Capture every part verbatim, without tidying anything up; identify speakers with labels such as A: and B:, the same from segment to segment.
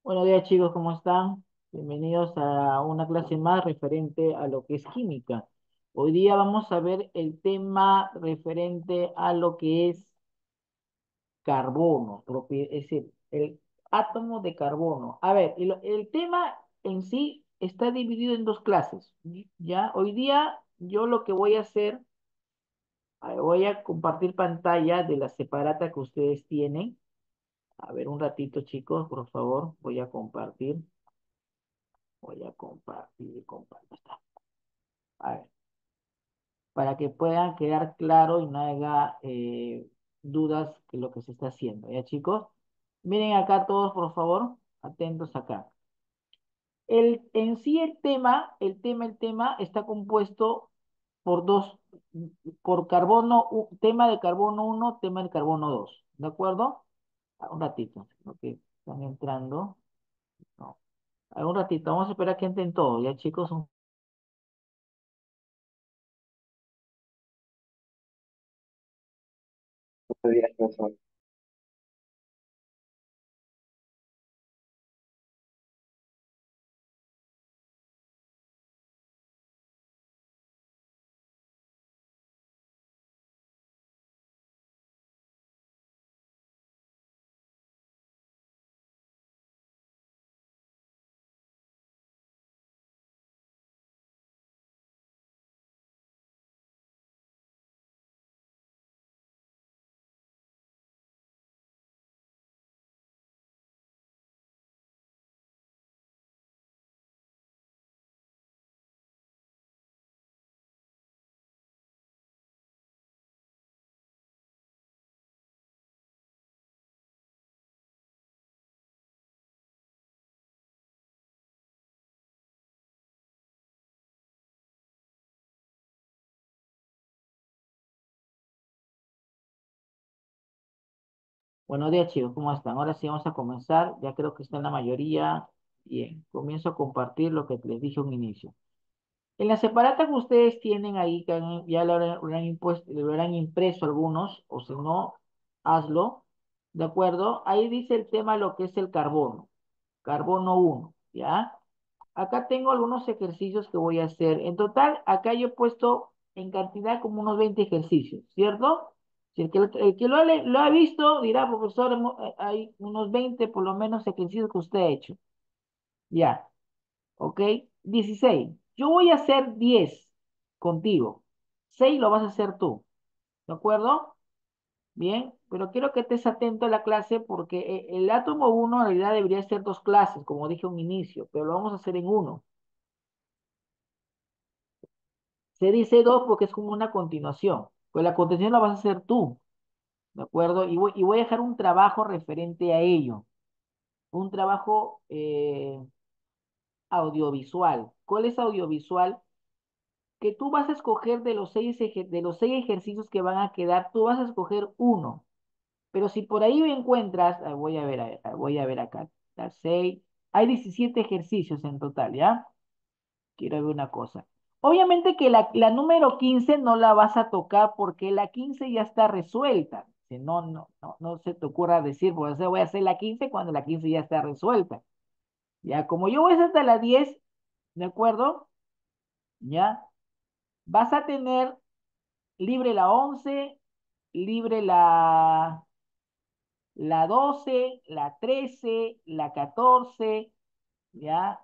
A: Buenos días chicos, ¿cómo están? Bienvenidos a una clase más referente a lo que es química. Hoy día vamos a ver el tema referente a lo que es carbono, propi- es decir, el átomo de carbono. A ver, el, el tema en sí está dividido en dos clases. ¿Ya? Hoy día yo lo que voy a hacer, a ver, voy a compartir pantalla de la separata que ustedes tienen. A ver, un ratito chicos, por favor, voy a compartir. Voy a compartir, compartir. A ver, para que puedan quedar claro y no haya eh, dudas de lo que se está haciendo. ¿Ya, chicos? Miren acá todos, por favor, atentos acá. El, en sí el tema, el tema, el tema está compuesto por dos, por carbono, u- tema de carbono uno, tema de carbono dos. ¿De acuerdo? Ah, un ratito, lo que están entrando. No. Ah, un ratito, vamos a esperar que entren todos, ¿ya, chicos? Un-
B: Buenos días, profesor.
A: Buenos días, chicos, ¿cómo están? Ahora sí vamos a comenzar. Ya creo que está en la mayoría. Bien, comienzo a compartir lo que les dije a un inicio. En la separata que ustedes tienen ahí, que han- ya lo habrán, lo habrán impuesto, lo habrán impreso algunos, o si no, hazlo, ¿de acuerdo? Ahí dice el tema lo que es el carbono, carbono uno, ¿ya? Acá tengo algunos ejercicios que voy a hacer. En total, acá yo he puesto en cantidad como unos veinte ejercicios, ¿cierto? Si el que, el que lo, ha, le- lo ha visto dirá, profesor, hemo- eh, hay unos veinte por lo menos ejercicios que usted ha hecho. Ya, ¿ok? Dieciséis. Yo voy a hacer diez contigo. Seis lo vas a hacer tú, ¿de acuerdo? Bien, pero quiero que estés atento a la clase porque eh, el átomo uno en realidad debería ser dos clases, como dije a un inicio, pero lo vamos a hacer en uno. Se dice dos porque es como una continuación. Pues la continuación la vas a hacer tú, ¿de acuerdo? Y voy, y voy a dejar un trabajo referente a ello. Un trabajo eh, audiovisual. ¿Cuál es audiovisual? Que tú vas a escoger de los seis, eje- de los seis ejercicios que van a quedar, tú vas a escoger uno. Pero si por ahí encuentras, ah, voy a ver, a- voy a ver acá, las seis, hay diecisiete ejercicios en total, ¿ya? Quiero ver una cosa. Obviamente que la, la número quince no la vas a tocar porque la quince ya está resuelta. Si no, no, no, no se te ocurra decir, pues o sea, voy a hacer la quince cuando la quince ya está resuelta. Ya, como yo voy a hacer hasta la diez, ¿de acuerdo? Ya, vas a tener libre la once, libre la, la doce, la trece, la catorce, ya,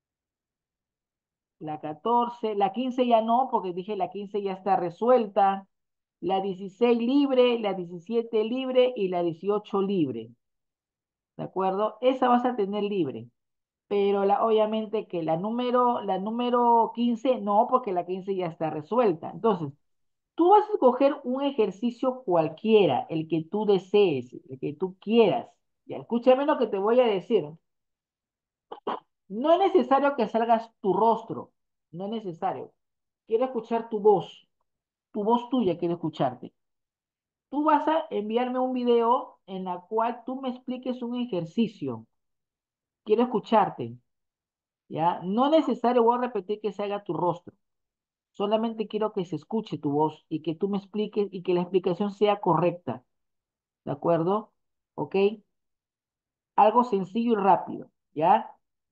A: la catorce, la quince ya no, porque dije la quince ya está resuelta, la dieciséis libre, la diecisiete libre y la dieciocho libre, ¿de acuerdo? Esa vas a tener libre, pero la, obviamente que la número, la número quince no, porque la quince ya está resuelta. Entonces, tú vas a escoger un ejercicio cualquiera, el que tú desees, el que tú quieras. Ya, escúchame lo que te voy a decir. No es necesario que salgas tu rostro, no es necesario. Quiero escuchar tu voz, tu voz tuya quiero escucharte. Tú vas a enviarme un video en la cual tú me expliques un ejercicio. Quiero escucharte, ¿ya? No es necesario, voy a repetir que se haga tu rostro. Solamente quiero que se escuche tu voz y que tú me expliques y que la explicación sea correcta, ¿de acuerdo? ¿Ok? Algo sencillo y rápido, ¿ya?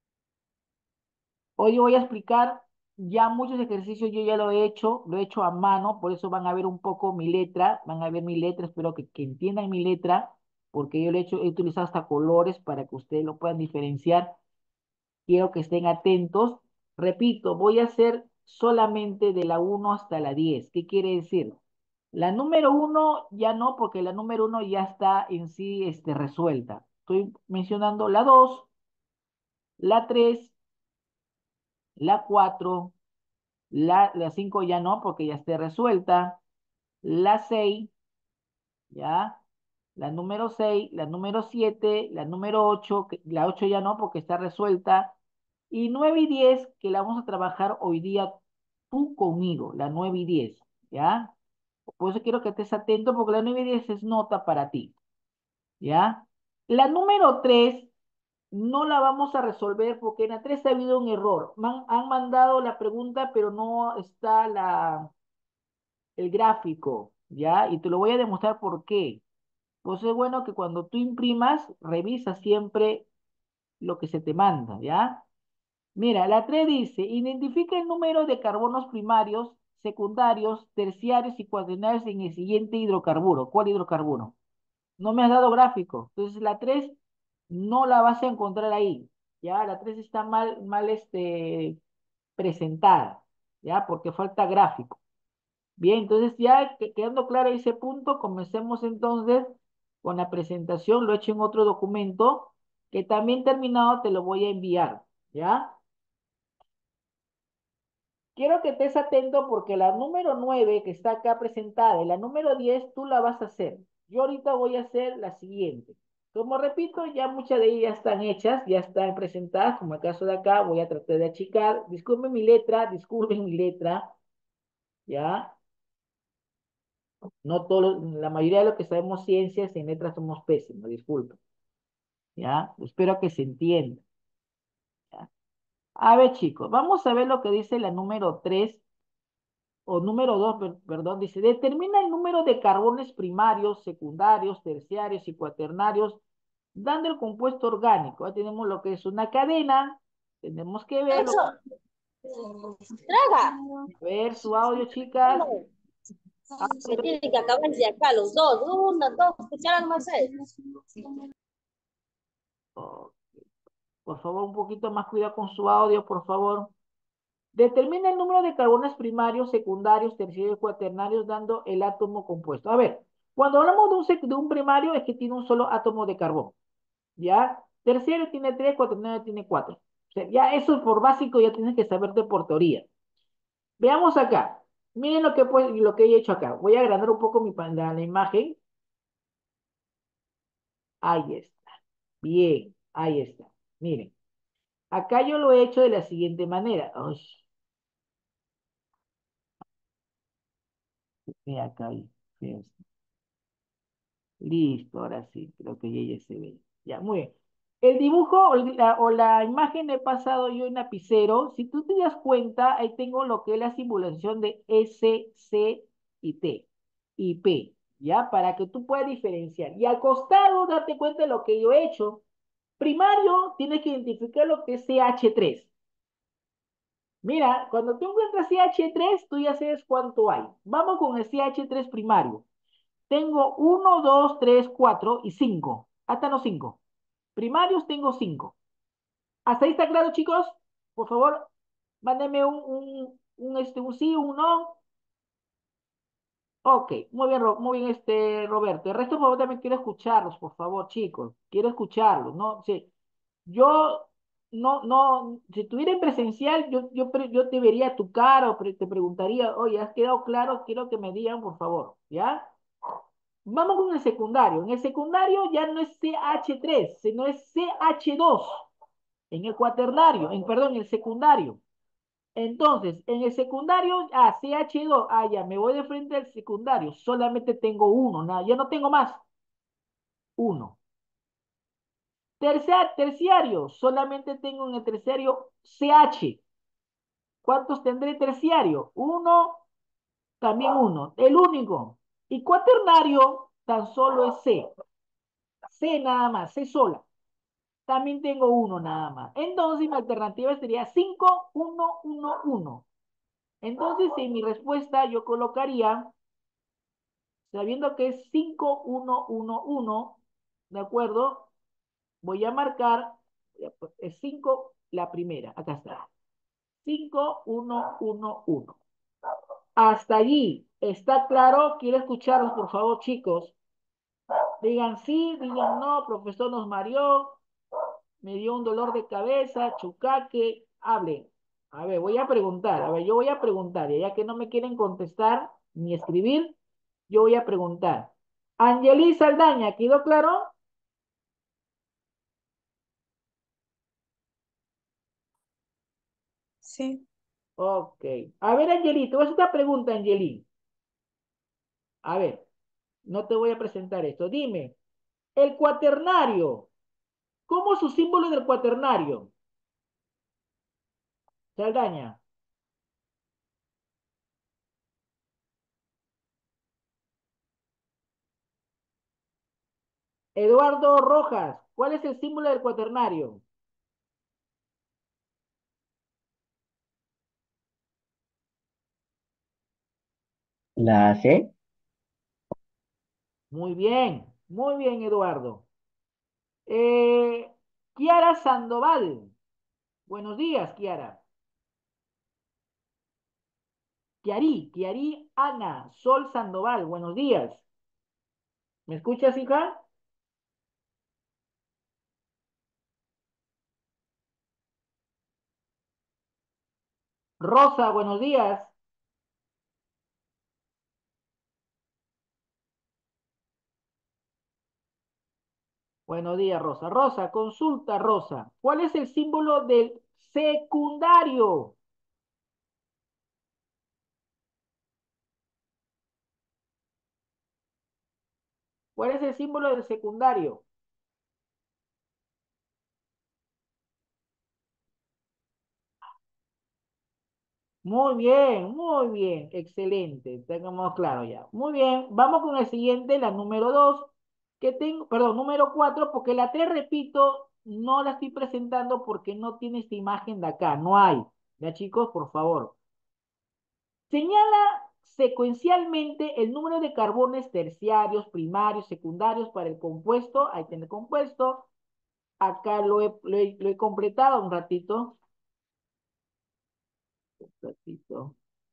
A: Hoy voy a explicar ya muchos ejercicios, yo ya lo he hecho, lo he hecho a mano, por eso van a ver un poco mi letra, van a ver mi letra, espero que, que entiendan mi letra, porque yo lo he hecho, he utilizado hasta colores para que ustedes lo puedan diferenciar. Quiero que estén atentos. Repito, voy a hacer solamente de la uno hasta la diez. ¿Qué quiere decir? La número uno ya no, porque la número uno ya está en sí este, resuelta. Estoy mencionando la dos, la tres, la cuatro, la, la cinco ya no, porque ya está resuelta. La seis, ¿ya? La número seis, la número siete, la número ocho, que- la ocho ya no, porque está resuelta. Y nueve y diez, que la vamos a trabajar hoy día tú conmigo, la nueve y diez, ¿ya? Por eso quiero que estés atento, porque la nueve y diez es nota para ti, ¿ya? La número tres no la vamos a resolver porque en la tres ha habido un error. Man- han mandado la pregunta, pero no está la, el gráfico, ¿ya? Y te lo voy a demostrar por qué. Pues es bueno que cuando tú imprimas, revisa siempre lo que se te manda, ¿ya? Mira, la tres dice, identifica el número de carbonos primarios, secundarios, terciarios y cuaternarios en el siguiente hidrocarburo. ¿Cuál hidrocarburo? No me has dado gráfico. Entonces la tres no la vas a encontrar ahí. Ya, la tres está mal, mal este, presentada, ya, porque falta gráfico. Bien, entonces ya que- quedando claro ese punto, comencemos entonces con la presentación. Lo he hecho en otro documento que también terminado te lo voy a enviar, ¿ya? Quiero que estés atento porque la número nueve que está acá presentada y la número diez tú la vas a hacer. Yo ahorita voy a hacer la siguiente. Como repito, ya muchas de ellas están hechas, ya están presentadas, como el caso de acá, voy a tratar de achicar. Disculpen mi letra, disculpen mi letra, ¿ya? No todo, la mayoría de lo que sabemos ciencias en letras somos pésimos, disculpen, ¿ya? Espero que se entienda, ¿ya? A ver, chicos, vamos a ver lo que dice la número tres o número dos, perdón, dice, determina el número de carbones primarios, secundarios, terciarios y cuaternarios, dando el compuesto orgánico. Ahí tenemos lo que es una cadena, tenemos que ver, lo,
B: Eso, traga.
A: a ver su audio, chicas.
B: Se tienen que acabar de acá los dos. Una, dos, cucharas más seis.
A: Oh, por favor, un poquito más cuidado con su audio, por favor. Determina el número de carbones primarios, secundarios, terciarios y cuaternarios, dando el átomo compuesto. A ver, cuando hablamos de un, sec- de un primario, es que tiene un solo átomo de carbón. ¿Ya? Terciario tiene tres, cuaternario tiene cuatro. O sea, ya eso por básico ya tienes que saberte por teoría. Veamos acá. Miren lo que, pues, lo que he hecho acá. Voy a agrandar un poco mi, la, la imagen. Ahí está. Bien, ahí está. Miren, acá yo lo he hecho de la siguiente manera. Uy, mira acá. Ahí. Fíjense. Listo, ahora sí, creo que ya, ya se ve. Ya, muy bien. El dibujo o la, o la imagen he pasado yo en lapicero. Si tú te das cuenta, ahí tengo lo que es la simulación de S, C y T y P, ¿ya? Para que tú puedas diferenciar. Y al costado, date cuenta de lo que yo he hecho. Primario, tienes que identificar lo que es C H tres. Mira, cuando tú encuentras C H tres, tú ya sabes cuánto hay. Vamos con el C H tres primario. Tengo uno, dos, tres, cuatro y cinco. Hasta los cinco. Primarios tengo cinco. ¿Hasta ahí está claro, chicos? Por favor, mándenme un, un, un, este, un sí, un no. Ok, muy bien, Ro- muy bien, este, Roberto. El resto, por favor, también quiero escucharlos, por favor, chicos. Quiero escucharlos, ¿no? Sí. Yo, no, no, si estuviera en presencial, yo, yo, pre- yo te vería tu cara o pre- te preguntaría, oye, ¿has quedado claro? Quiero que me digan, por favor, ¿ya? Vamos con el secundario. En el secundario ya no es C H tres, sino es C H dos. En el cuaternario, en, perdón, en el secundario. Entonces, en el secundario, ah, C H dos, ah, ya, me voy de frente al secundario. Solamente tengo uno, nada, ya no tengo más. Uno. Tercer, terciario, solamente tengo en el terciario C H. ¿Cuántos tendré terciario? Uno, también uno, el único. Y cuaternario, tan solo es C. C nada más, C sola. También tengo uno nada más. Entonces mi alternativa sería cinco uno uno uno. Entonces en mi respuesta yo colocaría, sabiendo que es cinco uno uno uno, ¿de acuerdo? Voy a marcar, es cinco la primera, acá está. cinco uno uno uno. Hasta allí, ¿está claro? Quiero escucharlos, por favor, chicos. Digan sí, digan no, profesor nos mareó, me dio un dolor de cabeza, chucaque, hablen. A ver, voy a preguntar, a ver, yo voy a preguntar, y ya que no me quieren contestar ni escribir, yo voy a preguntar. Angelí Saldaña, ¿quedó claro?
B: Sí.
A: Ok. A ver, Angelí, te voy a hacer esta pregunta, Angelí. A ver, no te voy a presentar esto. Dime, el cuaternario, ¿cómo es su símbolo del cuaternario? Saldaña. Eduardo Rojas, ¿cuál es el símbolo del cuaternario?
C: La C.
A: Muy bien, muy bien, Eduardo. Eh, Kiara Sandoval. Buenos días, Kiara. Kiari, Kiari Ana, Sol Sandoval. Buenos días. ¿Me escuchas, hija? Rosa, buenos días. Buenos días, Rosa. Rosa, consulta, Rosa. ¿Cuál es el símbolo del secundario? ¿Cuál es el símbolo del secundario? Muy bien, muy bien, excelente, tengamos claro ya. Muy bien, vamos con el siguiente, la número dos, que tengo, perdón, número cuatro, porque la tres, repito, no la estoy presentando porque no tiene esta imagen de acá, no hay. Ya chicos, por favor. Señala secuencialmente el número de carbones terciarios, primarios, secundarios para el compuesto, ahí tiene el compuesto, acá lo he, lo he, lo he completado un ratito, un ratito.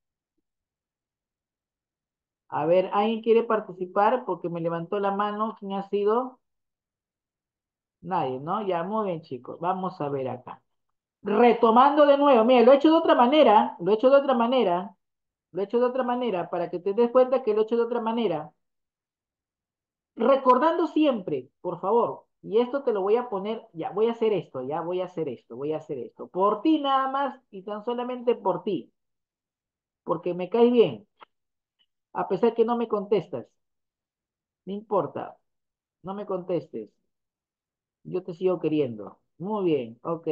A: A ver, ¿alguien quiere participar? Porque me levantó la mano. ¿Quién ha sido? Nadie, ¿no? Ya, muy bien, chicos. Vamos a ver acá. Retomando de nuevo, mira, lo he hecho de otra manera, lo he hecho de otra manera, lo he hecho de otra manera, para que te des cuenta que lo he hecho de otra manera. Recordando siempre, por favor, y esto te lo voy a poner, ya, voy a hacer esto, ya, voy a hacer esto, voy a hacer esto. Por ti nada más y tan solamente por ti, porque me caes bien, a pesar que no me contestas. No importa, no me contestes. Yo te sigo queriendo. Muy bien, ok.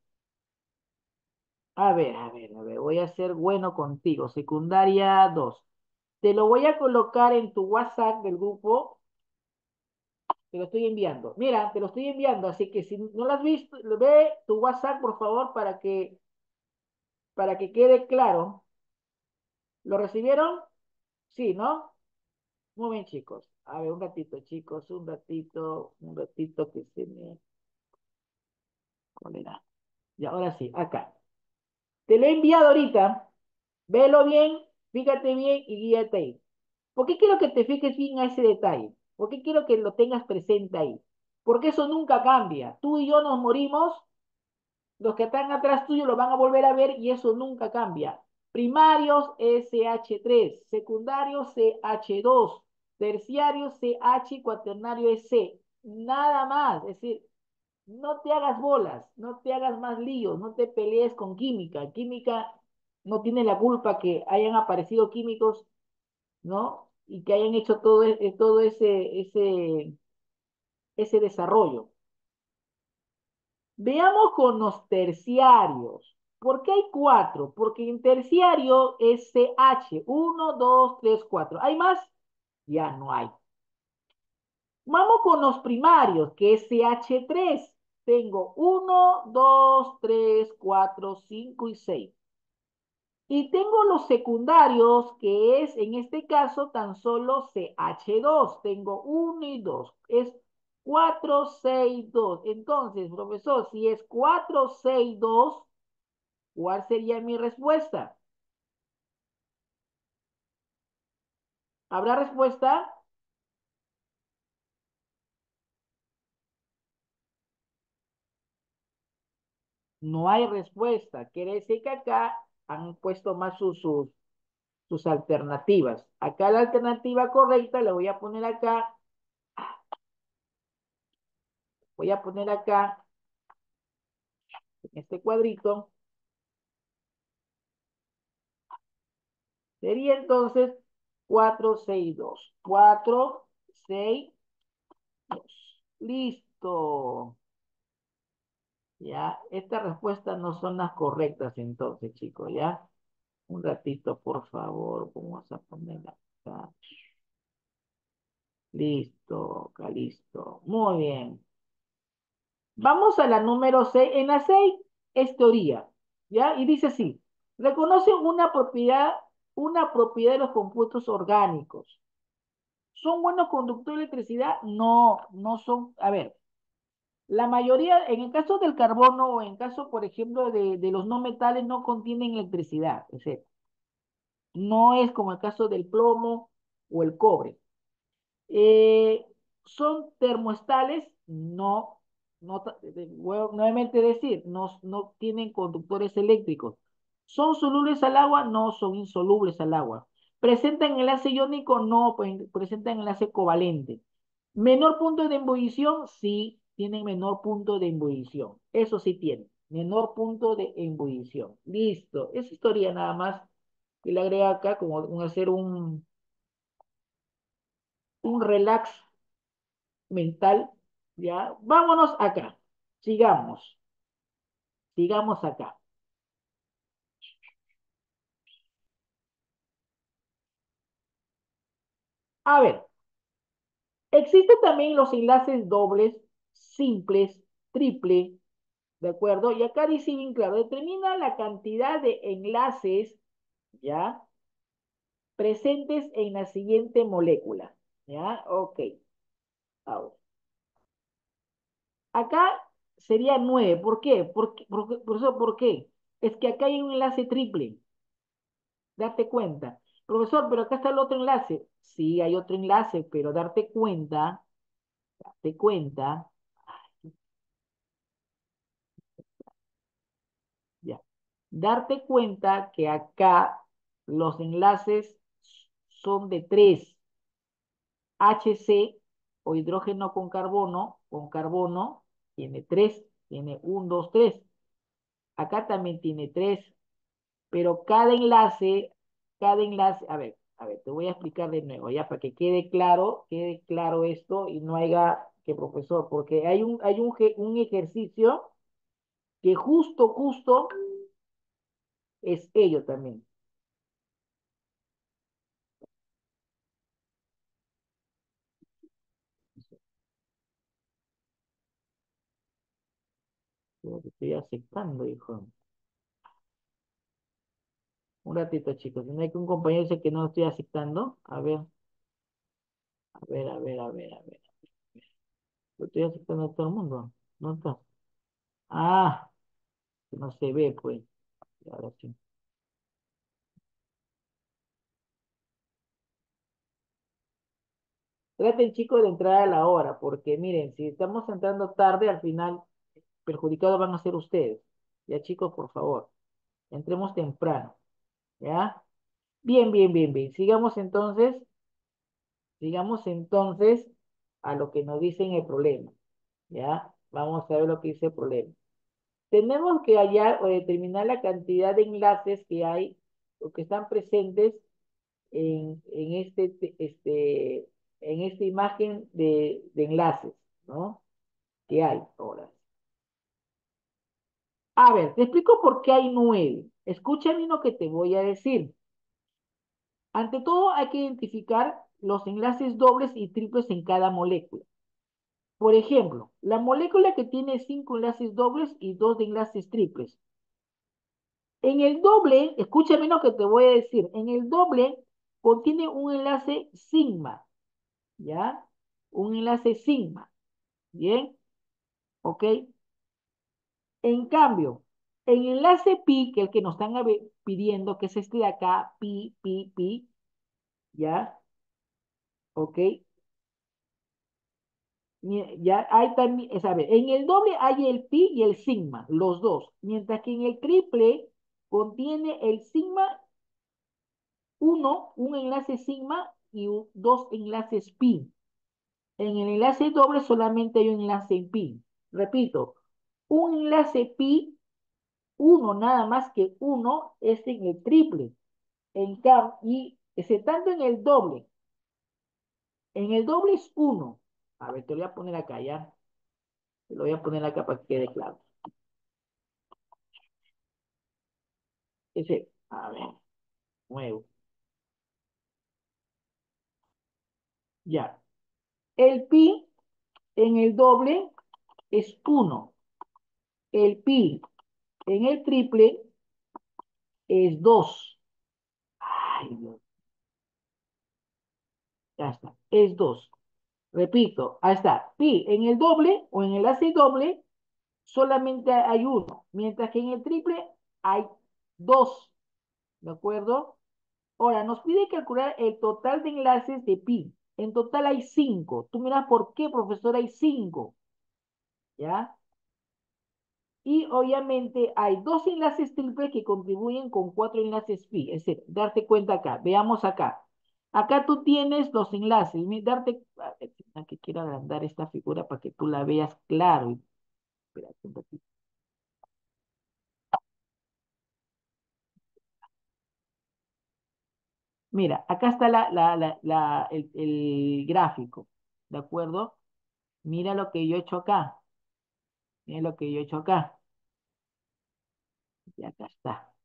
A: A ver, a ver, a ver, voy a ser bueno contigo. Secundaria dos. Te lo voy a colocar en tu WhatsApp del grupo. Te lo estoy enviando. Mira, te lo estoy enviando, así que si no lo has visto, ve tu WhatsApp, por favor, para que, para que quede claro. ¿Lo recibieron? Sí, ¿no? Muy bien, chicos. A ver, un ratito, chicos, un ratito, un ratito que se me... ¿Cuál era? Y ahora sí, acá. Te lo he enviado ahorita. Velo bien, fíjate bien y guíate ahí. ¿Por qué quiero que te fijes bien a ese detalle? ¿Por qué quiero que lo tengas presente ahí? Porque eso nunca cambia. Tú y yo nos morimos, los que están atrás tuyo lo van a volver a ver y eso nunca cambia. Primarios S H tres, secundarios C H dos, terciarios C H y cuaternario es C. Nada más. Es decir, no te hagas bolas, no te hagas más líos, no te pelees con química. Química no tiene la culpa que hayan aparecido químicos, ¿no? Y que hayan hecho todo, e- todo ese, ese, ese desarrollo. Veamos con los terciarios. ¿Por qué hay cuatro? Porque en terciario es C H, uno, dos, tres, cuatro. ¿Hay más? Ya no hay. Vamos con los primarios, que es C H tres. tengo uno, dos, tres, cuatro, cinco y seis. Y tengo los secundarios, que es en este caso tan solo C H dos. Tengo uno y dos. Es cuatro, seis, dos. Entonces, profesor, si es cuatro, seis, dos, ¿cuál sería mi respuesta? ¿Habrá respuesta? No hay respuesta. Quiere decir que acá han puesto más sus, sus, sus alternativas. Acá la alternativa correcta la voy a poner acá. Voy a poner acá, en este cuadrito. Sería entonces cuatro, seis, dos. cuatro, seis, dos. Listo. Ya, estas respuestas no son las correctas entonces, chicos, ¿ya? Un ratito, por favor. Vamos a poner acá. Listo, acá listo. Muy bien. Vamos a la número seis. En la seis es teoría, ¿ya? Y dice así. Reconoce una propiedad, una propiedad de los compuestos orgánicos. ¿Son buenos conductores de electricidad? No, no son. A ver, la mayoría, en el caso del carbono o en caso, por ejemplo, de, de los no metales, no contienen electricidad. Es decir, no es como el caso del plomo o el cobre. Eh, ¿Son termoestales? No, no, ta- de- voy a nuevamente decir, no, no tienen conductores eléctricos. ¿Son solubles al agua? No, son insolubles al agua. ¿Presentan enlace iónico? No, pues, presentan enlace covalente. ¿Menor punto de ebullición? Sí, tienen menor punto de ebullición. Eso sí tienen, menor punto de ebullición. Listo, esa historia nada más que le agrega acá como un- hacer un, un relax mental, ¿ya? Vámonos acá. Sigamos, sigamos acá. A ver, existen también los enlaces dobles, simples, triple, ¿de acuerdo? Y acá dice bien claro, determina la cantidad de enlaces, ¿ya? Presentes en la siguiente molécula, ¿ya? Ok, ahora. Acá sería nueve. ¿Por qué? ¿Por qué? ¿Por qué? Por eso, ¿por qué? Es que acá hay un enlace triple. Date cuenta. Profesor, pero acá está el otro enlace. Sí, hay otro enlace, pero darte cuenta, date cuenta, ya. Darte cuenta que acá los enlaces son de tres. H C o hidrógeno con carbono, con carbono, tiene tres, tiene uno, dos, tres. Acá también tiene tres. Pero cada enlace, cada enlace, a ver, a ver, te voy a explicar de nuevo, ya, para que quede claro, quede claro esto y no haya que profesor, porque hay un, hay un, ge- un ejercicio que justo, justo es ello también. Lo que estoy aceptando, hijo. Un ratito, chicos. No hay que un compañero dice que no lo estoy aceptando. A ver, a ver, a ver, a ver, a ver. Lo estoy aceptando a todo el mundo. ¿No está? Ah, que no se ve, pues. Ahora sí. Traten, chicos, de entrar a la hora, porque miren, si estamos entrando tarde, al final perjudicados van a ser ustedes. Ya, chicos, por favor, entremos temprano, ¿ya? Bien, bien, bien, bien. Sigamos entonces, sigamos entonces a lo que nos dicen el problema, ¿ya? Vamos a ver lo que dice el problema. Tenemos que hallar o determinar la cantidad de enlaces que hay o que están presentes en, en este, te- este, en esta imagen de, de enlaces, ¿no? Que hay ahora. A ver, te explico por qué hay nueve. Escúchame lo que te voy a decir. Ante todo, hay que identificar los enlaces dobles y triples en cada molécula. Por ejemplo, la molécula que tiene cinco enlaces dobles y dos de enlaces triples. En el doble, escúchame lo que te voy a decir, en el doble contiene un enlace sigma, ¿ya? Un enlace sigma, ¿bien? ¿Ok? En cambio, en el enlace pi, que es el que nos están pidiendo, que es este de acá, pi, pi, pi, ¿ya? ¿Ok? Ya hay también, es, a ver, en el doble hay el pi y el sigma, los dos, mientras que en el triple contiene el sigma uno, un enlace sigma y un- dos enlaces pi. En el enlace doble solamente hay un enlace pi. Repito, un enlace pi, uno nada más que uno es en el triple. En cambio, y ese tanto en el doble. En el doble es uno. A ver, te lo voy a poner acá ya. Te lo voy a poner acá para que quede claro. Ese, a ver, nuevo. Ya. El pi en el doble es uno. El pi en el triple es dos. Ay, Dios, ya está. Es dos. Repito, ahí está. Pi en el doble o en el enlace doble solamente hay uno. Mientras que en el triple hay dos. ¿De acuerdo? Ahora, nos pide calcular el total de enlaces de pi. En total hay cinco. Tú miras por qué, profesor, hay cinco. ¿Ya? Y obviamente hay dos enlaces triples que contribuyen con cuatro enlaces pi. Es decir, darte cuenta acá. Veamos acá. Acá tú tienes los enlaces. Mi- Darte, a ver, que quiero agrandar esta figura para que tú la veas claro. Espérate un ratito. Mira, acá está la, la, la, la- el, el gráfico. ¿De acuerdo? Mira lo que yo he hecho acá. Mira lo que yo he hecho acá. Y acá está.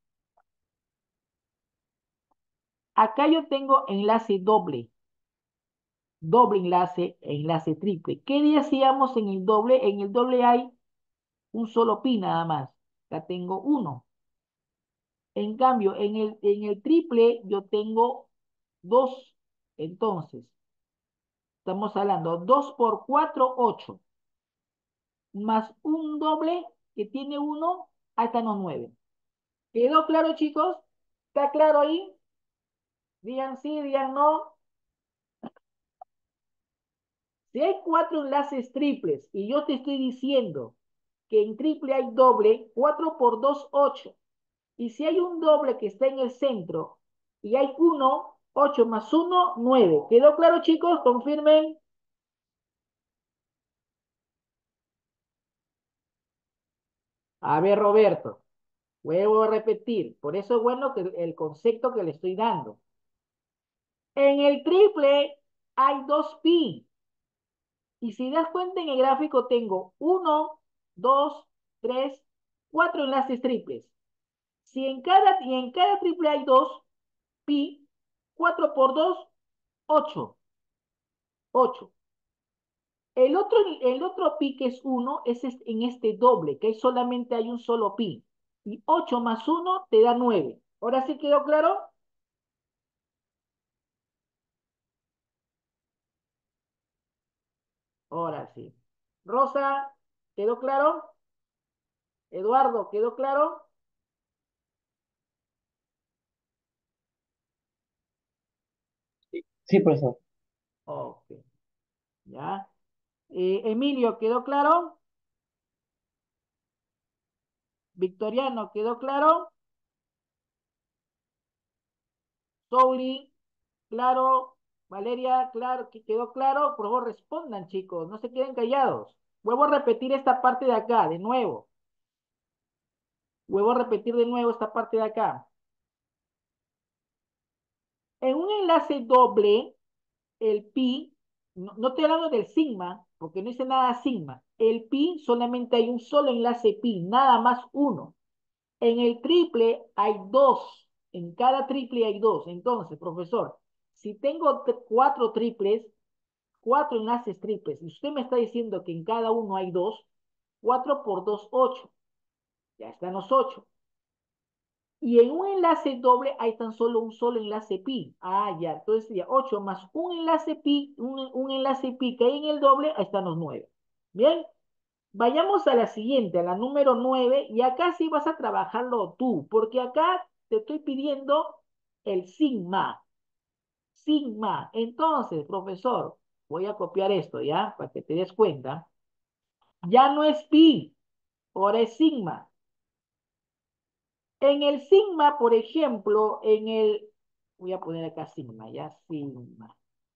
A: Acá yo tengo enlace doble. Doble enlace e enlace triple. ¿Qué decíamos en el doble? En el doble hay un solo pi nada más. Acá tengo uno. En cambio, en el, en el triple yo tengo dos. Entonces, estamos hablando dos por cuatro, ocho. Más un doble que tiene uno, ahí están los nueve. ¿Quedó claro, chicos? ¿Está claro ahí? Digan sí, digan no. Si hay cuatro enlaces triples y yo te estoy diciendo que en triple hay doble, cuatro por dos, ocho. Y si hay un doble que está en el centro y hay uno, ocho más uno, nueve. ¿Quedó claro, chicos? Confirmen. A ver, Roberto, vuelvo a repetir. Por eso es bueno que el concepto que le estoy dando. En el triple hay dos pi. Y si das cuenta en el gráfico tengo uno, dos, tres, cuatro enlaces triples. Si en cada, y en cada triple hay dos, pi, cuatro por dos, ocho. Ocho. El otro, el otro pi que es uno es este- en este doble, que solamente hay un solo pi. Y ocho más uno te da nueve. ¿Ahora sí quedó claro? Ahora sí. Rosa, ¿quedó claro? Eduardo, ¿quedó claro?
C: Sí, profesor.
A: Ok, ya. Eh, Emilio, ¿quedó claro? Victoriano, ¿quedó claro? Souli, claro. Valeria, claro, que quedó claro. Por favor, respondan, chicos, no se queden callados. Vuelvo a repetir esta parte de acá, de nuevo. Vuelvo a repetir de nuevo esta parte de acá. En un enlace doble, el pi, no, no estoy hablando del sigma, porque no dice nada sigma. El pi solamente hay un solo enlace pi, nada más uno. En el triple hay dos. En cada triple hay dos. Entonces, profesor, si tengo cuatro triples, cuatro enlaces triples. Y usted me está diciendo que en cada uno hay dos, cuatro por dos, ocho. Ya están los ocho. Y en un enlace doble hay tan solo un solo enlace pi. Ah, ya. Entonces sería ocho más un enlace pi, un, un enlace pi que hay en el doble, ahí están los nueve. Bien. Vayamos a la siguiente, a la número nueve, y acá sí vas a trabajarlo tú, porque acá te estoy pidiendo el sigma. Sigma. Entonces, profesor, voy a copiar esto, ¿ya? Para que te des cuenta. Ya no es pi, ahora es sigma. En el sigma, por ejemplo, en el, voy a poner acá sigma, ya, sigma.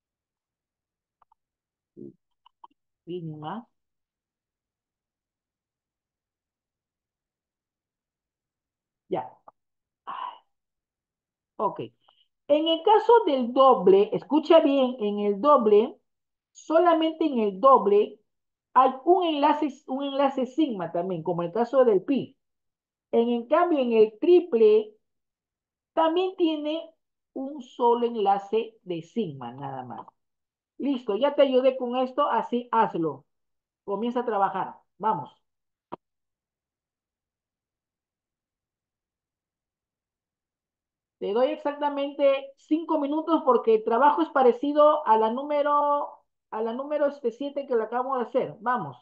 A: Sigma. Ya. Ok. En el caso del doble, escucha bien, en el doble, solamente en el doble hay un enlace, un enlace sigma también, como en el caso del pi. En, en cambio, en el triple también tiene un solo enlace de sigma, nada más. Listo, ya te ayudé con esto, así hazlo. Comienza a trabajar. Vamos. Te doy exactamente cinco minutos porque el trabajo es parecido a la número, a la número este siete que lo acabo de hacer. Vamos.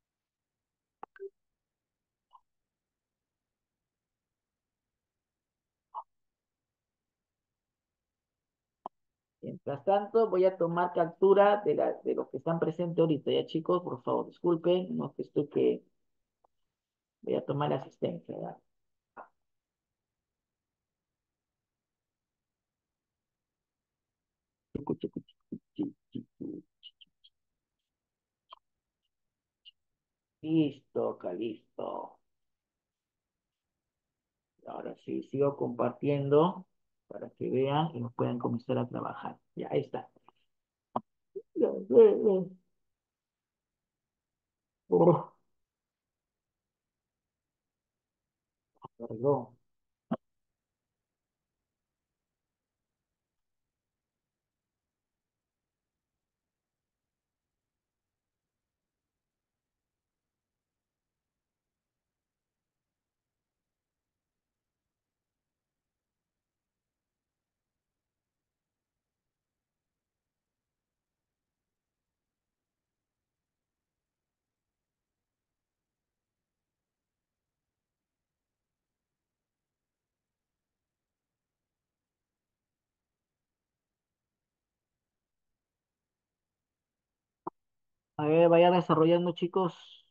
A: Mientras tanto, voy a tomar captura de, la, de los que están presentes ahorita. Ya, chicos, por favor, disculpen, no que estoy que voy a tomar la asistencia. ¿Ya? Chucu, chucu, chucu, chi, chi, chu. Listo, acá listo. Ahora sí, sigo compartiendo para que vean y nos puedan comenzar a trabajar. Ya, ahí está. Ya, ya, ya. Oh, perdón. A ver, vayan desarrollando, chicos.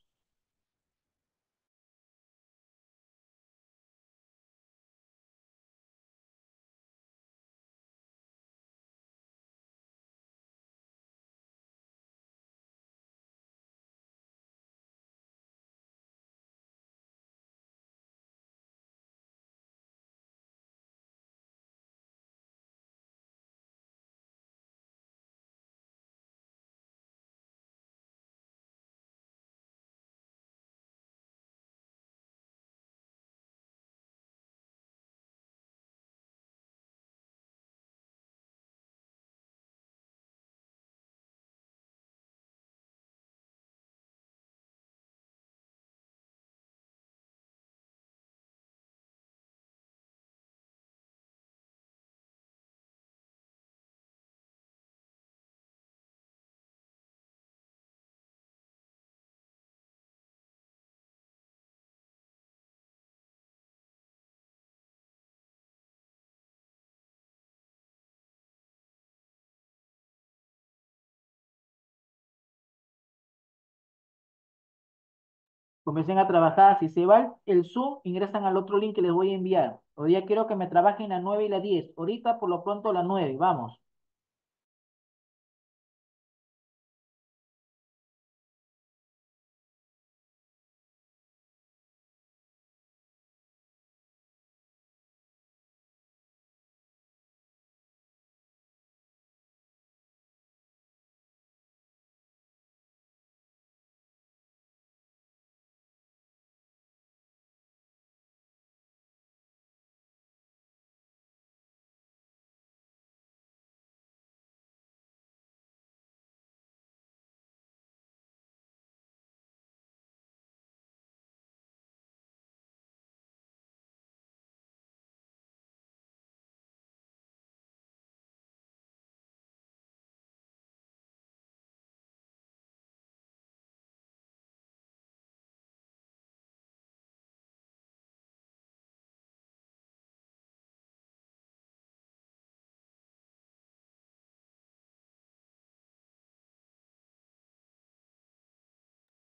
A: Comiencen a trabajar. Si se va el el Zoom, ingresan al otro link que les voy a enviar. Hoy día quiero que me trabajen la nueve y la diez. Ahorita, por lo pronto, la nueve. Vamos.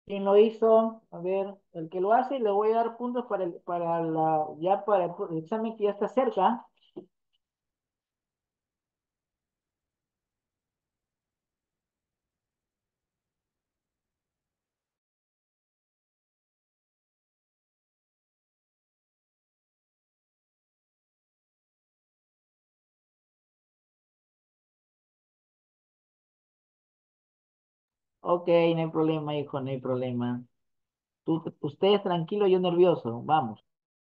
A: ¿Quién lo hizo? A ver, el que lo hace, le voy a dar puntos para el, para la, ya para el examen que ya está cerca. Ok, no hay problema, hijo, no hay problema. Tú, ustedes tranquilo, yo nervioso. Vamos.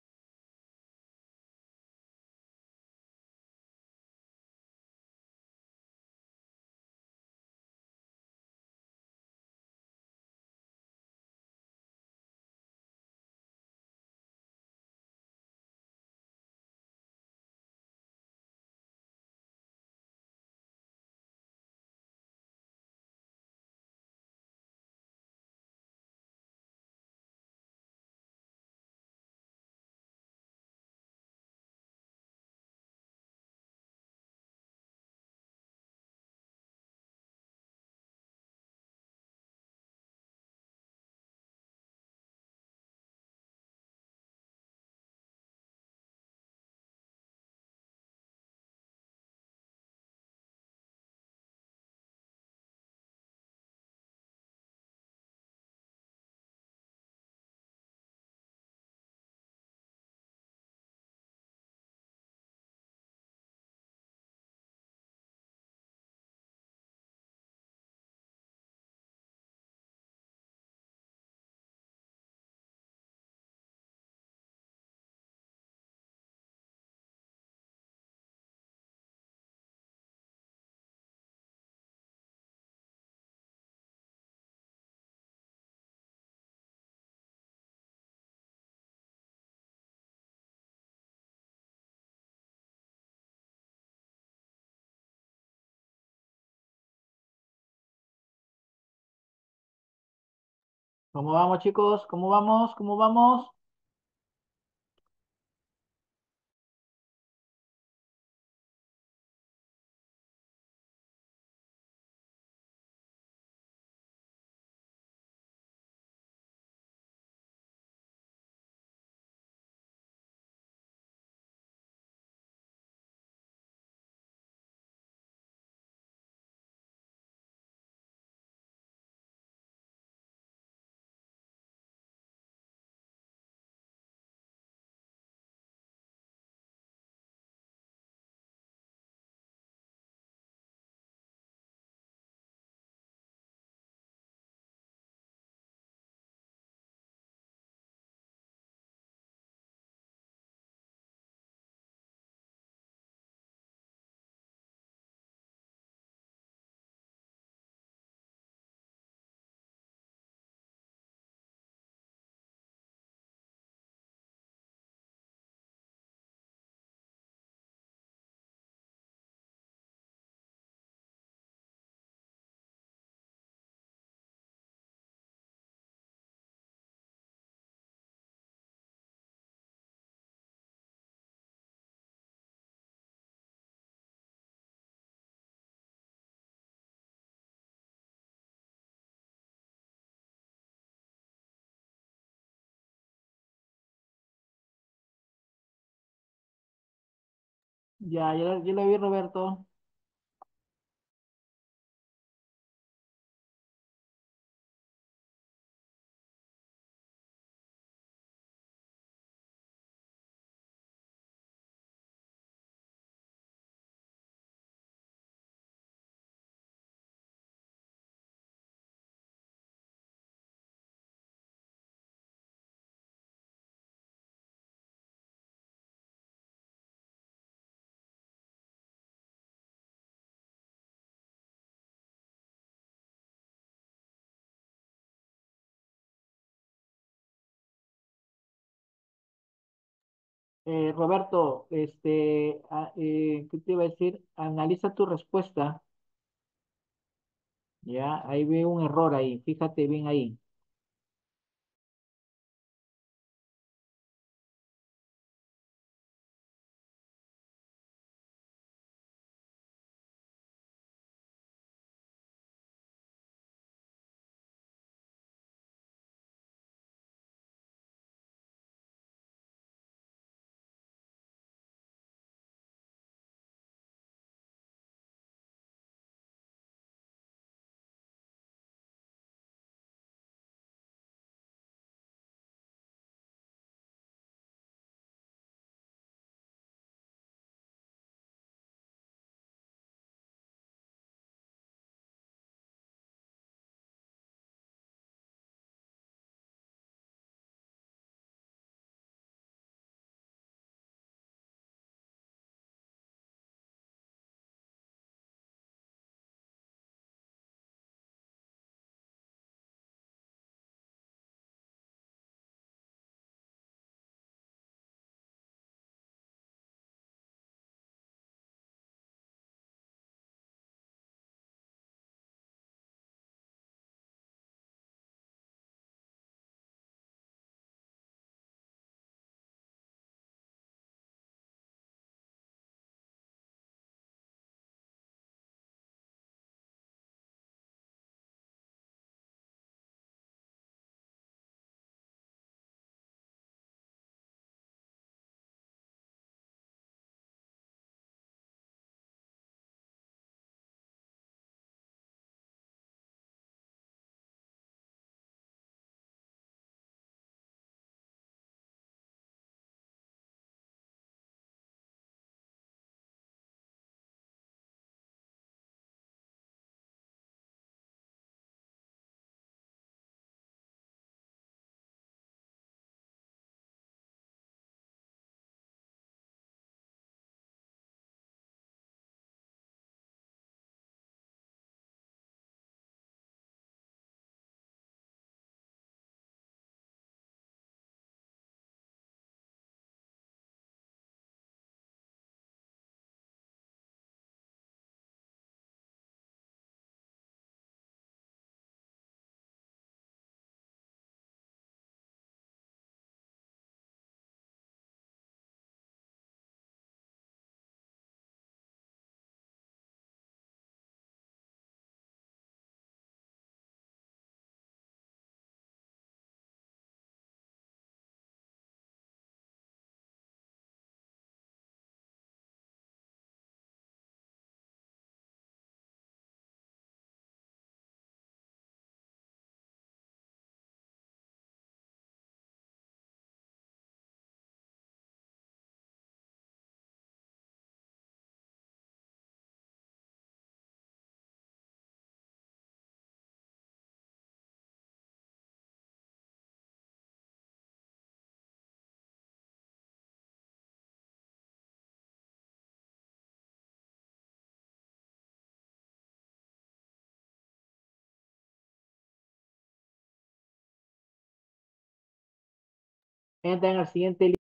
A: ¿Cómo vamos, chicos? ¿Cómo vamos? ¿Cómo vamos? Ya, ya, ya lo vi, Roberto. Eh, Roberto, este, ah, eh, ¿qué te iba a decir? Analiza tu respuesta. Ya, ahí veo un error ahí. Fíjate bien ahí. Entran al siguiente libro.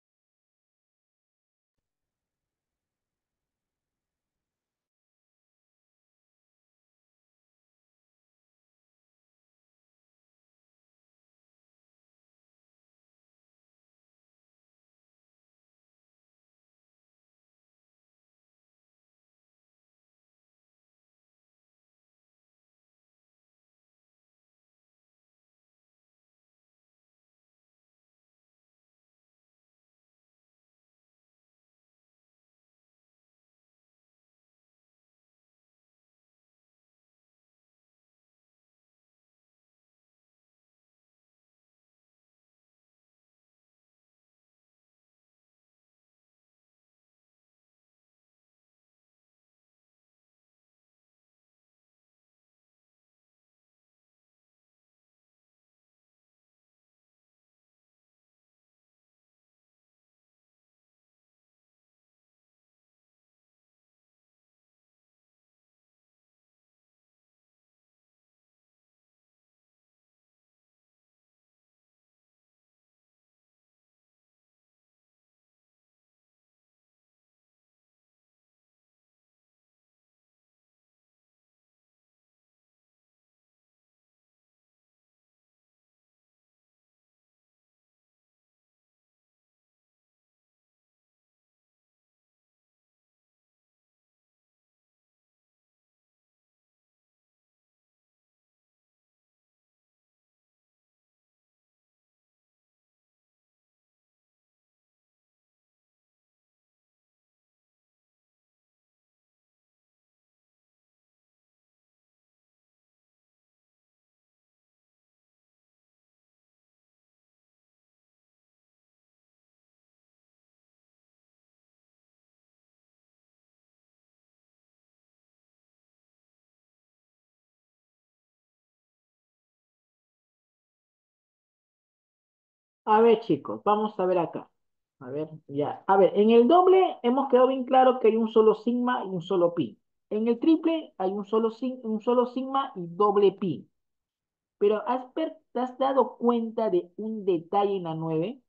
A: A ver, chicos, vamos a ver acá. A ver, ya. A ver, en el doble hemos quedado bien claro que hay un solo sigma y un solo pi. En el triple hay un solo, sin- un solo sigma y doble pi. Pero ¿has, per- ¿te has dado cuenta de un detalle en la nueve?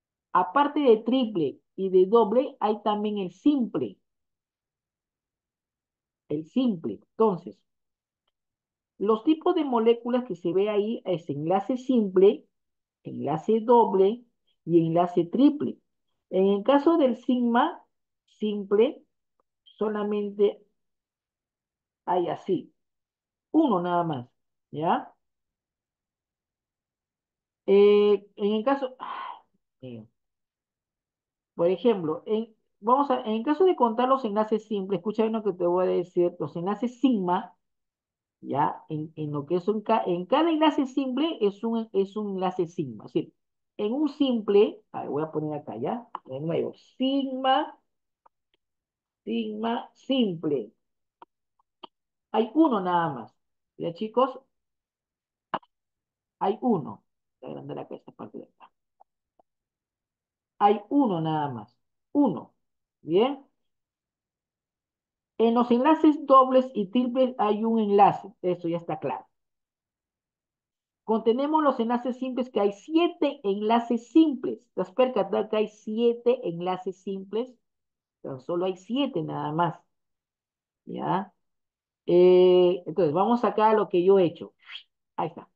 A: Aparte de triple y de doble, hay también el simple. El simple. Entonces, los tipos de moléculas que se ve ahí es enlace simple, enlace doble y enlace triple. En el caso del sigma simple, solamente hay así, uno nada más, ¿ya? Eh, en el caso, ah, eh, por ejemplo, en, vamos a, en el caso de contar los enlaces simples, escucha bien lo que te voy a decir, los enlaces sigma, ¿ya? En, en lo que es un, ca- en cada enlace simple es un, es un enlace sigma, es decir, en un simple, a ver, voy a poner acá ya, de nuevo, sigma, sigma simple, hay uno nada más, ¿ya chicos? Hay uno, voy a agrandar acá esta parte de acá, hay uno nada más, uno, ¿bien? En los enlaces dobles y triples hay un enlace, eso ya está claro. Contenemos los enlaces simples que hay siete enlaces simples. ¿Te has percatado que hay siete enlaces simples? Pero solo hay siete nada más. ¿Ya? Eh, entonces, vamos acá a lo que yo he hecho. Ahí está.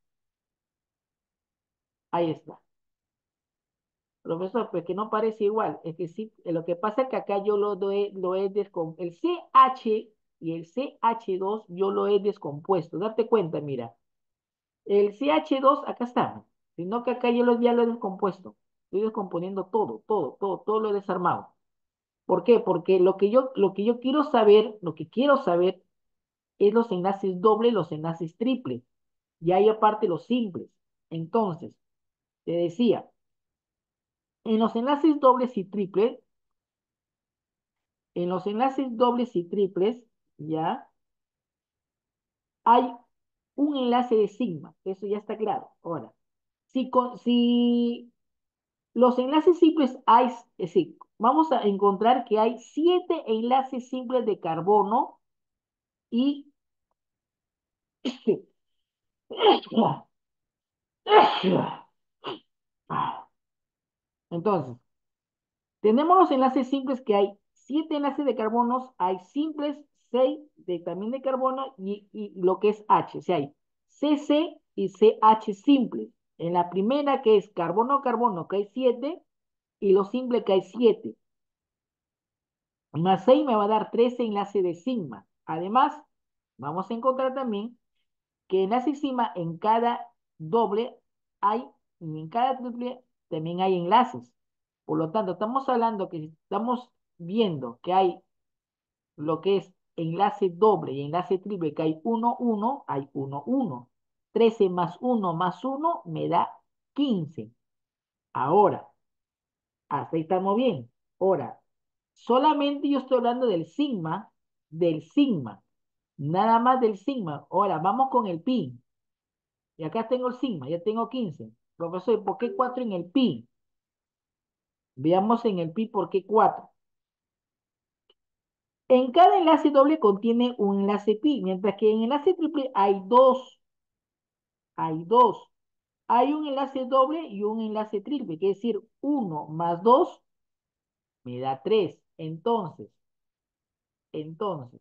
A: Ahí está. Profesor, pues que no parece igual. Es que sí, eh, lo que pasa es que acá yo lo, doy- lo he descompuesto. El C H y el C H dos yo lo he descompuesto. Date cuenta, mira. El C H dos acá está. Sino que acá yo lo, ya lo he descompuesto. Estoy descomponiendo todo, todo, todo, todo lo he desarmado. ¿Por qué? Porque lo que yo, lo que yo quiero saber, lo que quiero saber es los enlaces dobles, los enlaces triples. Y hay aparte los simples. Entonces, te decía, en los enlaces dobles y triples, en los enlaces dobles y triples, ya hay un enlace de sigma. Eso ya está claro. Ahora, si, con, si los enlaces simples hay, es decir, vamos a encontrar que hay siete enlaces simples de carbono y Entonces, tenemos los enlaces simples que hay siete enlaces de carbonos, hay simples seis de, también de carbono y, y lo que es H. O sea, hay C C y C H simples. En la primera que es carbono-carbono que hay siete y lo simple que hay siete. Más seis me va a dar trece enlaces de sigma. Además, vamos a encontrar también que enlace sigma en cada doble hay, y en cada triple también hay enlaces. Por lo tanto, estamos hablando que estamos viendo que hay lo que es enlace doble y enlace triple, que hay uno, uno, hay uno, uno. Trece más uno más uno me da quince. Ahora, hasta ahí estamos bien. Ahora, solamente yo estoy hablando del sigma, del sigma, nada más del sigma. Ahora, vamos con el pi. Y acá tengo el sigma, ya tengo quince. Profesor, ¿por qué cuatro en el pi? Veamos en el pi por qué cuatro. En cada enlace doble contiene un enlace pi, mientras que en enlace triple hay dos. Hay dos. Hay un enlace doble y un enlace triple, que es decir, uno más dos me da tres. Entonces, entonces,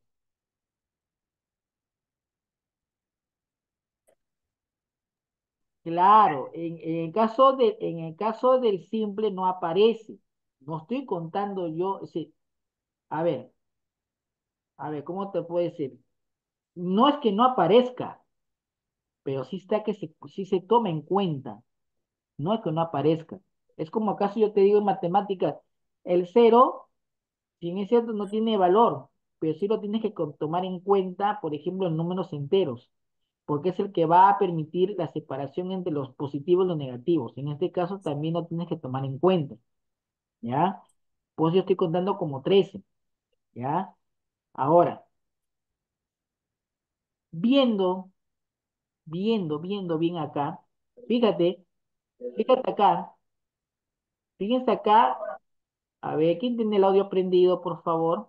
A: claro, en, en el caso de, en el caso del simple no aparece. No estoy contando yo, sí, a ver, a ver, ¿cómo te puedo decir? No es que no aparezca, pero sí está que se, sí se toma en cuenta. No es que no aparezca. Es como acaso yo te digo en matemáticas, el cero, si bien es cierto, no tiene valor, pero sí lo tienes que con- tomar en cuenta, por ejemplo, en números enteros, porque es el que va a permitir la separación entre los positivos y los negativos. En este caso también lo tienes que tomar en cuenta, ¿ya? Pues yo estoy contando como trece, ¿ya? Ahora, viendo, viendo, viendo bien acá, fíjate, fíjate acá, fíjense acá, a ver, ¿quién tiene el audio prendido, por favor?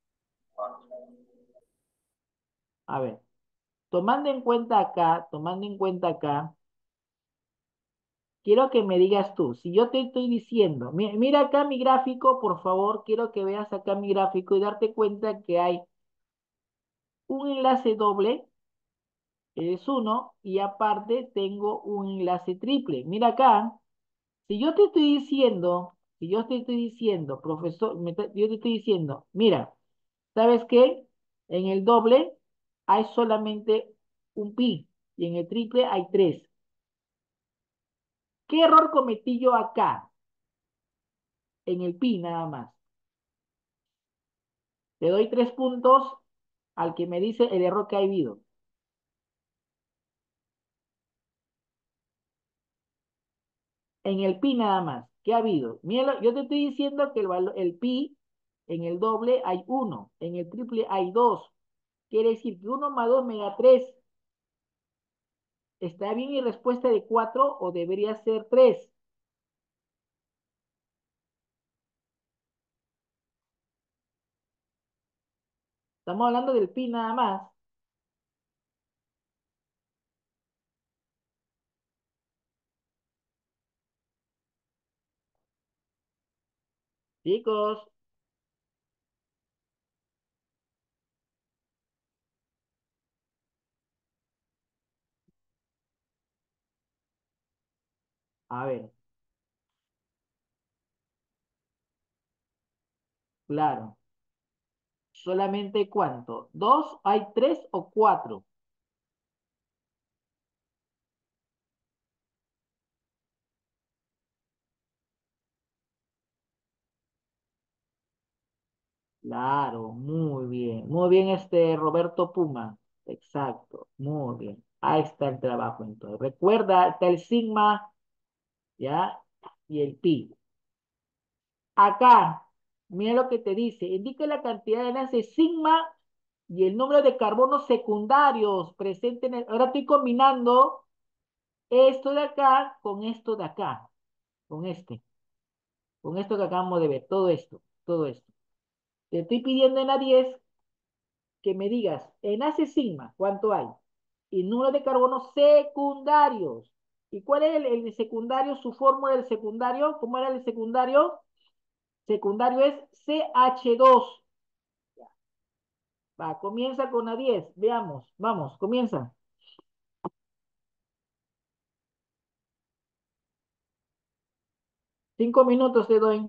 A: A ver, tomando en cuenta acá, tomando en cuenta acá, quiero que me digas tú, si yo te estoy diciendo, mi- mira acá mi gráfico, por favor, quiero que veas acá mi gráfico y darte cuenta que hay un enlace doble, es uno, y aparte tengo un enlace triple. Mira acá, si yo te estoy diciendo, si yo te estoy diciendo, profesor, me ta- yo te estoy diciendo, mira, ¿sabes qué? En el doble hay solamente un pi y en el triple hay tres. ¿Qué error cometí yo acá? En el pi nada más. Le doy tres puntos al que me dice el error que ha habido. En el pi nada más. ¿Qué ha habido? Mira, yo te estoy diciendo que el, valo- el pi en el doble hay uno, en el triple hay dos. Quiere decir que uno más dos me da tres. ¿Está bien mi respuesta de cuatro o debería ser tres? Estamos hablando del pi nada más. Chicos, a ver, claro. ¿Solamente cuánto? ¿Dos? ¿Hay tres o cuatro? Claro, muy bien. Muy bien, este Roberto Puma. Exacto, muy bien. Ahí está el trabajo entonces. Recuerda, está el sigma, ¿ya? Y el pi. Acá, mira lo que te dice. Indica la cantidad de enlaces sigma y el número de carbonos secundarios presentes en el... Ahora estoy combinando esto de acá con esto de acá. Con este. Con esto que acabamos de ver. Todo esto. Todo esto. Te estoy pidiendo en la diez que me digas, enlace sigma, ¿cuánto hay? Y número de carbonos secundarios. ¿Y cuál es el, el secundario? Su fórmula del secundario. ¿Cómo era el secundario? Secundario es C H dos. Va, comienza con a diez. Veamos. Vamos, comienza. Cinco minutos te doy.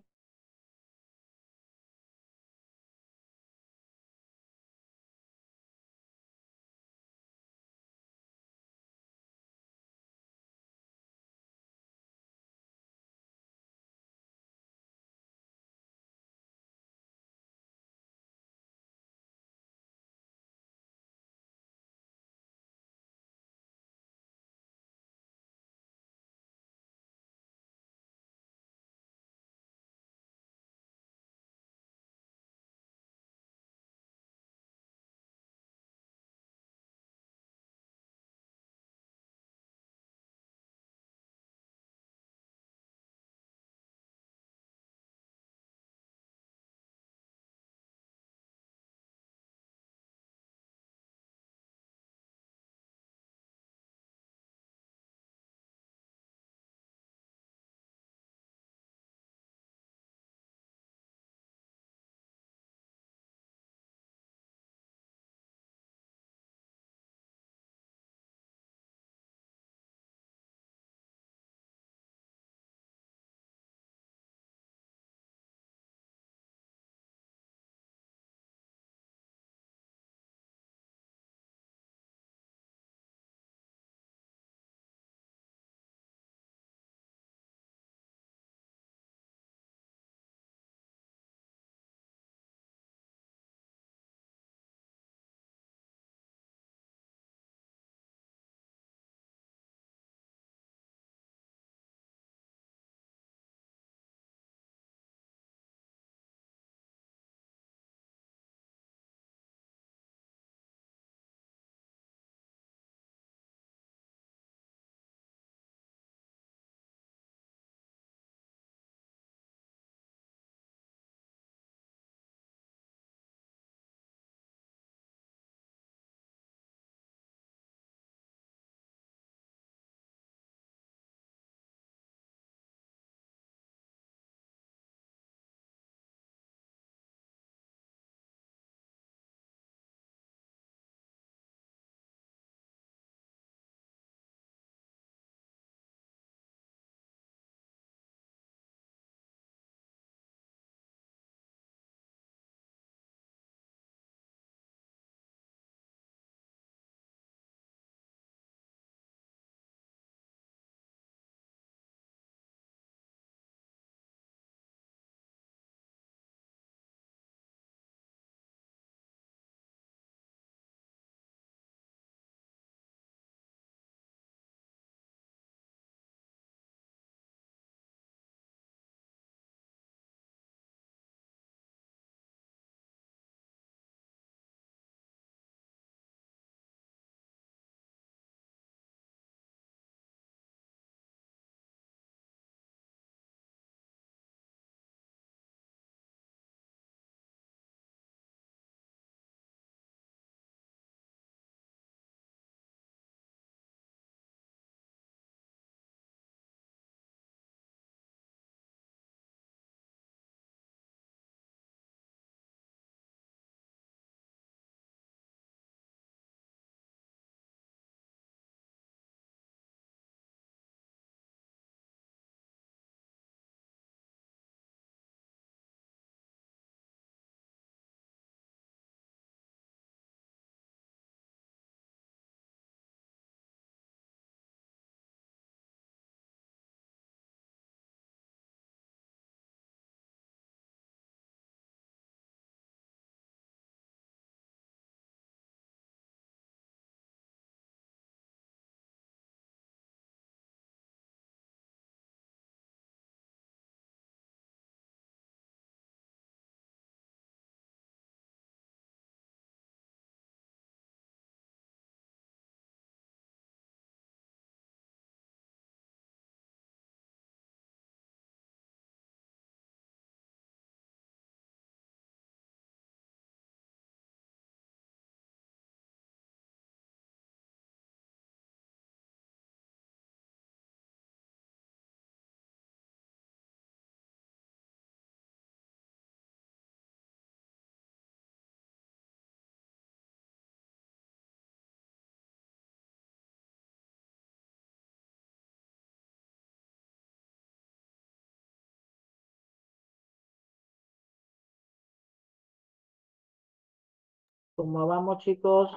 A: ¿Cómo vamos, chicos?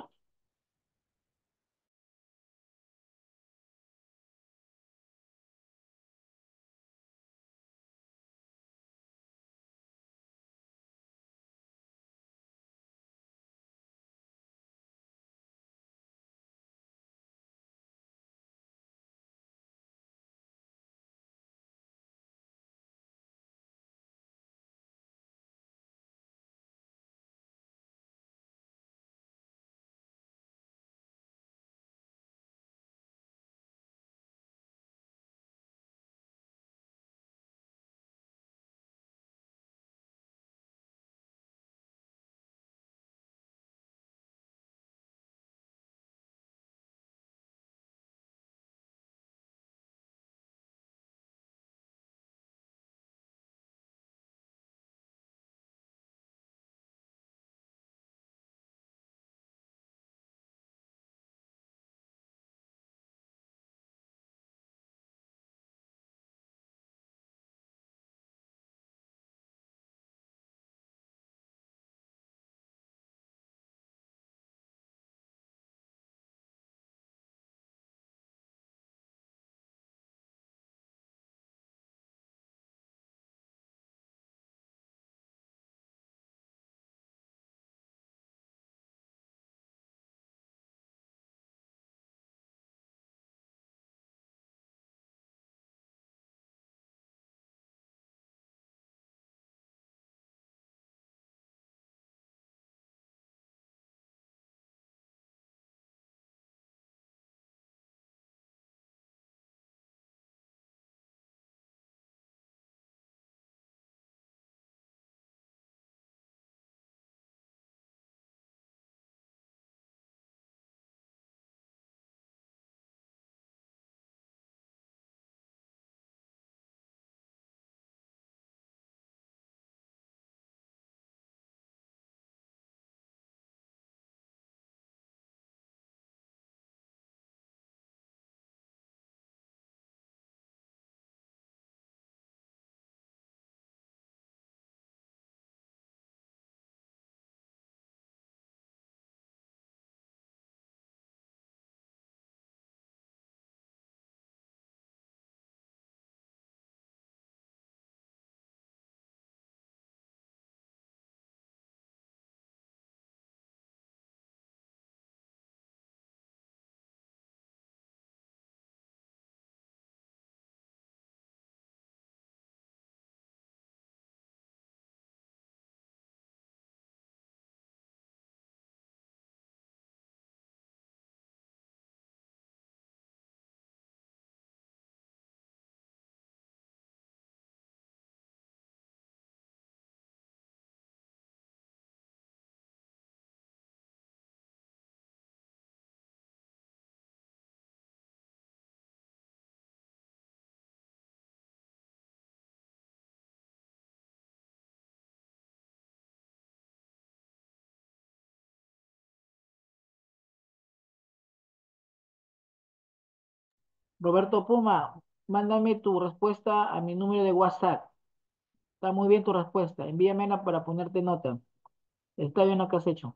A: Roberto Puma, mándame tu respuesta a mi número de WhatsApp. Está muy bien tu respuesta. Envíamela para ponerte nota. Está bien lo que has hecho.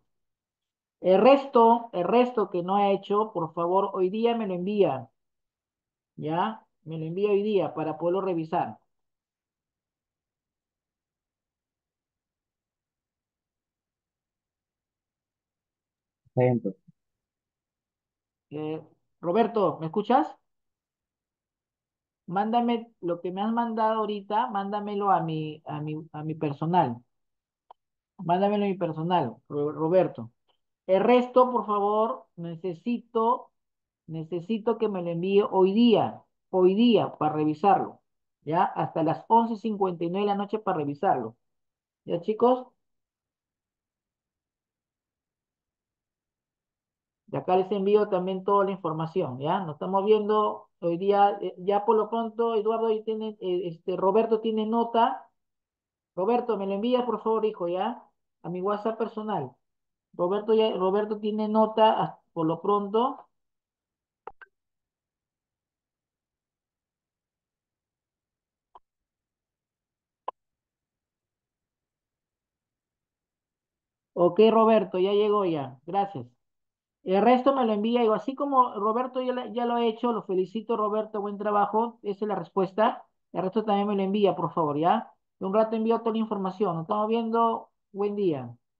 A: El resto, el resto que no he hecho, por favor, hoy día me lo envía. ¿Ya? Me lo envía hoy día para poderlo revisar.
C: Está bien, pues.
A: Eh, Roberto, ¿me escuchas? Mándame lo que me has mandado ahorita, mándamelo a mi, a mi, a mi personal. Mándamelo a mi personal, Ro- Roberto. El resto, por favor, necesito, necesito que me lo envíe hoy día, hoy día, para revisarlo. ¿Ya? Hasta las once cincuenta y nueve de la noche para revisarlo. ¿Ya, chicos? De acá les envío también toda la información, ¿ya? Nos estamos viendo hoy día, eh, ya por lo pronto, Eduardo, ahí tiene, eh, este, Roberto tiene nota. Roberto, me lo envía, por favor, hijo, ¿ya? A mi WhatsApp personal. Roberto, ya, Roberto tiene nota, ah, por lo pronto. Ok, Roberto, ya llegó ya. Gracias. El resto me lo envía, digo, así como Roberto ya, la- ya lo ha hecho, lo felicito, Roberto, buen trabajo, esa es la respuesta. El resto también me lo envía, por favor, ¿ya? De un rato envío toda la información. Nos estamos viendo. Buen día.